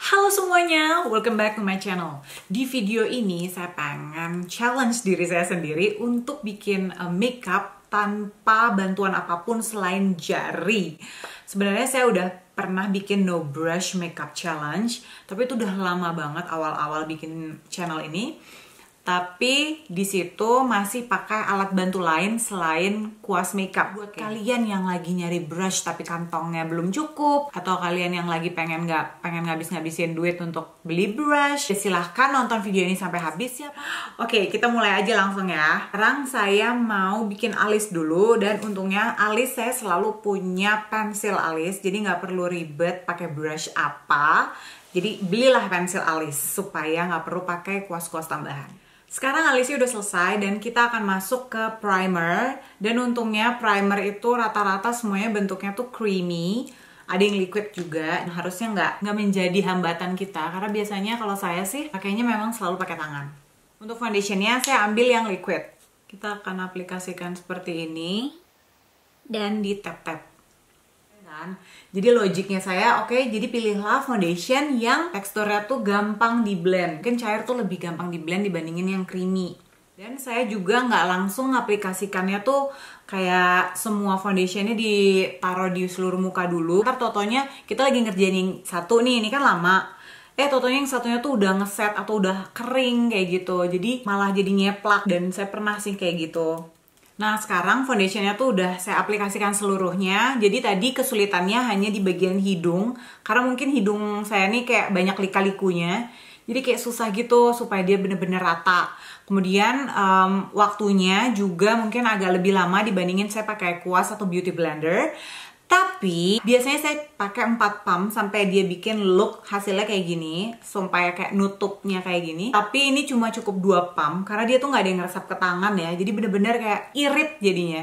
Halo semuanya, welcome back to my channel. Di video ini saya pengen challenge diri saya sendiri untuk bikin makeup tanpa bantuan apapun selain jari. Sebenarnya saya udah pernah bikin no brush makeup challenge, tapi itu udah lama banget awal-awal bikin channel ini. Tapi di situ masih pakai alat bantu lain selain kuas makeup. Buat kalian yang lagi nyari brush tapi kantongnya belum cukup, atau kalian yang lagi pengen ngabis-ngabisin duit untuk beli brush, silahkan nonton video ini sampai habis ya. Oke, kita mulai aja langsung ya. Sekarang saya mau bikin alis dulu, dan untungnya alis saya selalu punya pensil alis, jadi nggak perlu ribet pakai brush apa. Jadi belilah pensil alis supaya nggak perlu pakai kuas-kuas tambahan. Sekarang alisnya udah selesai dan kita akan masuk ke primer. Dan untungnya primer itu rata-rata semuanya bentuknya tuh creamy. Ada yang liquid juga. Nah, harusnya nggak menjadi hambatan kita. Karena biasanya kalau saya sih pakainya memang selalu pakai tangan. Untuk foundationnya saya ambil yang liquid. Kita akan aplikasikan seperti ini. Dan di tap-tap. Jadi logiknya saya, oke, jadi pilihlah foundation yang teksturnya tuh gampang di blend. Mungkin cair tuh lebih gampang di blend dibandingin yang creamy. Dan saya juga nggak langsung aplikasikannya tuh kayak semua foundationnya ditaruh di seluruh muka dulu. Ntar totonya kita lagi ngerjain yang satu nih, ini kan lama. Totonya yang satunya tuh udah ngeset atau udah kering kayak gitu. Jadi malah jadi nyeplak, dan saya pernah sih kayak gitu. Nah, sekarang foundationnya tuh udah saya aplikasikan seluruhnya. Jadi tadi kesulitannya hanya di bagian hidung, karena mungkin hidung saya nih kayak banyak lika-likunya. Jadi kayak susah gitu supaya dia bener-bener rata. Kemudian waktunya juga mungkin agak lebih lama dibandingin saya pakai kuas atau beauty blender. Tapi biasanya saya pakai 4 pump sampai dia bikin look hasilnya kayak gini, sampai kayak nutupnya kayak gini. Tapi ini cuma cukup 2 pump karena dia tuh nggak ada yang ngeresap ke tangan ya. Jadi bener-bener kayak irit jadinya.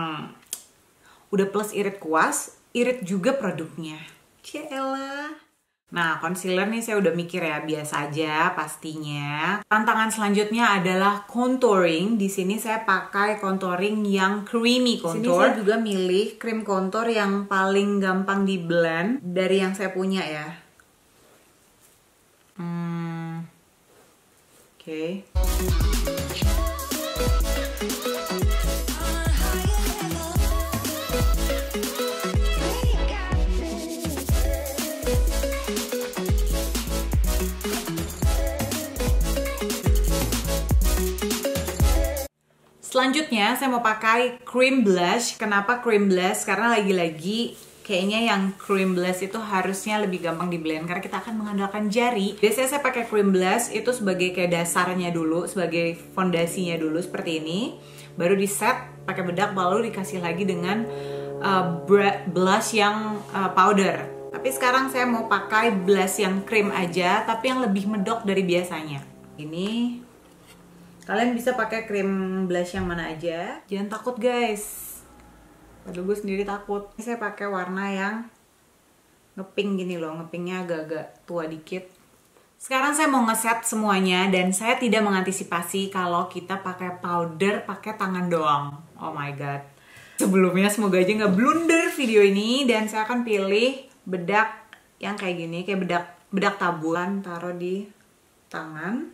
Udah plus irit kuas, irit juga produknya. Cialah. Nah, concealer nih saya udah mikir ya, biasa aja pastinya. Tantangan selanjutnya adalah contouring. Di sini saya pakai contouring yang creamy contour. Di sini saya juga milih krim contour yang paling gampang di blend dari yang saya punya ya. Oke. Selanjutnya saya mau pakai cream blush. Kenapa cream blush? Karena lagi-lagi kayaknya yang cream blush itu harusnya lebih gampang di blend karena kita akan mengandalkan jari. Biasanya saya pakai cream blush itu sebagai kayak dasarnya dulu, sebagai fondasinya dulu seperti ini. Baru di set pakai bedak, lalu dikasih lagi dengan blush yang powder. Tapi sekarang saya mau pakai blush yang cream aja, tapi yang lebih medok dari biasanya. Ini kalian bisa pakai krim blush yang mana aja. Jangan takut guys. Padahal gue sendiri takut. Ini saya pakai warna yang ngepink gini loh. Ngepinknya agak-agak tua dikit. Sekarang saya mau ngeset semuanya. Dan saya tidak mengantisipasi kalau kita pakai powder pakai tangan doang. Oh my god. Sebelumnya semoga aja nggak blunder video ini. Dan saya akan pilih bedak yang kayak gini. Kayak bedak taburan. Taruh di tangan.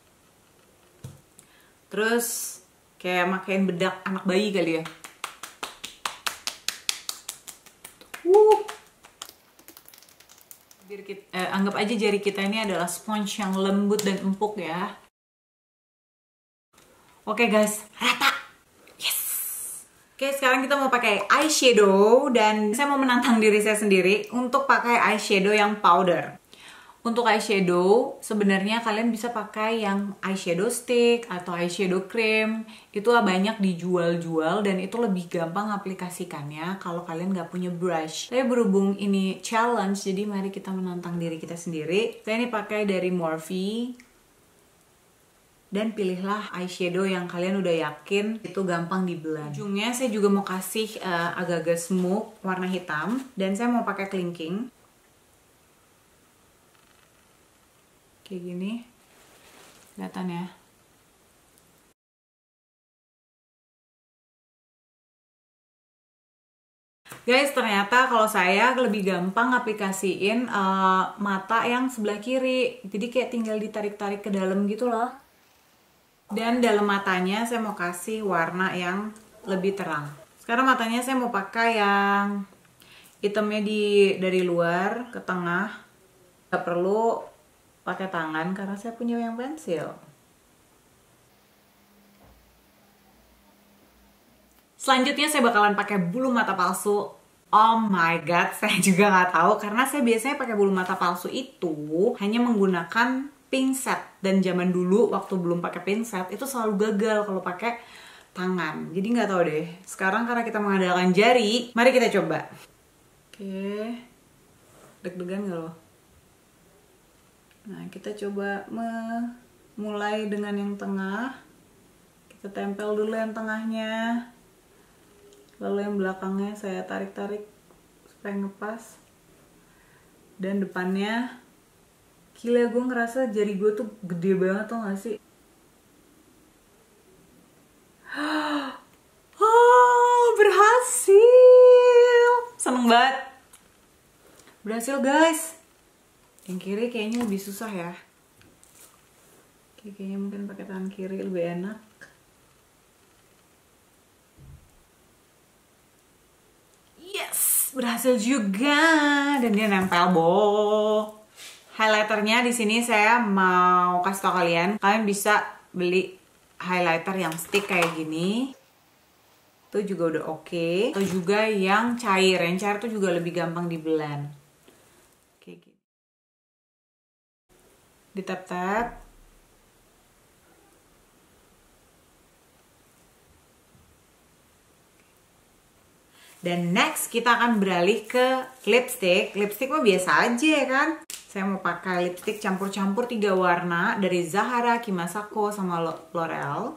Terus kayak makain bedak anak bayi kali ya. Anggap aja jari kita ini adalah sponge yang lembut dan empuk ya. Oke guys, rata. Yes. Oke, sekarang kita mau pakai eyeshadow. Dan saya mau menantang diri saya sendiri untuk pakai eyeshadow yang powder. Untuk eyeshadow, sebenarnya kalian bisa pakai yang eyeshadow stick atau eyeshadow cream. Itu banyak dijual-jual dan itu lebih gampang aplikasikannya kalau kalian nggak punya brush. Saya berhubung ini challenge, jadi mari kita menantang diri kita sendiri. Saya ini pakai dari Morphe. Dan pilihlah eyeshadow yang kalian udah yakin itu gampang di blend. Ujungnya saya juga mau kasih agak-agak smooth warna hitam. Dan saya mau pakai kelingking. Kayak gini, kelihatan ya. Guys, ternyata kalau saya lebih gampang aplikasiin mata yang sebelah kiri. Jadi kayak tinggal ditarik-tarik ke dalam gitu loh. Dan dalam matanya saya mau kasih warna yang lebih terang. Sekarang matanya saya mau pakai yang hitamnya dari luar ke tengah. Gak perlu pakai tangan karena saya punya yang pensil. Selanjutnya saya bakalan pakai bulu mata palsu. Oh my god, saya juga nggak tahu karena saya biasanya pakai bulu mata palsu itu hanya menggunakan pinset, dan zaman dulu waktu belum pakai pinset itu selalu gagal kalau pakai tangan. Jadi nggak tahu deh. Sekarang karena kita mengandalkan jari, mari kita coba. Oke, deg-degan nggak lo? Nah, kita coba mulai dengan yang tengah. Kita tempel dulu yang tengahnya. Lalu yang belakangnya saya tarik-tarik supaya ngepas. Dan depannya, gila gue ngerasa jari gue tuh gede banget, tau gak sih? Oh, berhasil! Seneng banget. Berhasil guys. Yang kiri kayaknya lebih susah ya. Kayaknya mungkin pakai tangan kiri lebih enak. Berhasil juga, dan dia nempel highlighternya di sini saya mau kasih tau kalian bisa beli highlighter yang stick kayak gini. Itu juga udah oke. Atau juga yang cair tuh juga lebih gampang di blend. Kayak gini. Ditap-tap. Dan next kita akan beralih ke lipstick. Lipstick mah biasa aja ya kan. Saya mau pakai lipstick campur-campur 3 warna dari Zahara, Kimasako, sama L'Oreal.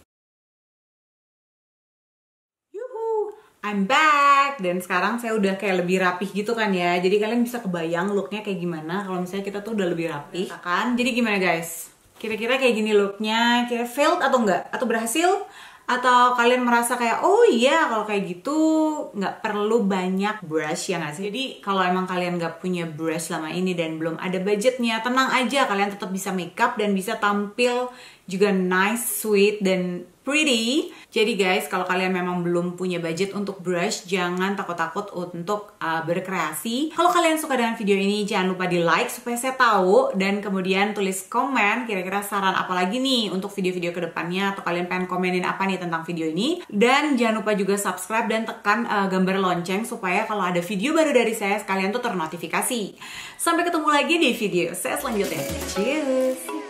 Yuhu, I'm back. Dan sekarang saya udah kayak lebih rapih gitu kan ya. Jadi kalian bisa kebayang looknya kayak gimana kalau misalnya kita tuh udah lebih rapih kan. Jadi gimana guys? Kira-kira kayak gini looknya, kira failed atau enggak? Atau berhasil? Atau kalian merasa kayak, oh iya kalau kayak gitu nggak perlu banyak brush ya nggak sih? Jadi kalau emang kalian nggak punya brush selama ini dan belum ada budgetnya, tenang aja, kalian tetap bisa makeup dan bisa tampil juga nice, sweet, dan pretty. Jadi guys, kalau kalian memang belum punya budget untuk brush, jangan takut-takut untuk berkreasi. Kalau kalian suka dengan video ini, jangan lupa di like supaya saya tahu, dan kemudian tulis komen kira-kira saran apa lagi nih untuk video-video kedepannya, atau kalian pengen komenin apa nih tentang video ini. Dan jangan lupa juga subscribe dan tekan gambar lonceng supaya kalau ada video baru dari saya, kalian tuh ternotifikasi. Sampai ketemu lagi di video saya selanjutnya. Cheers!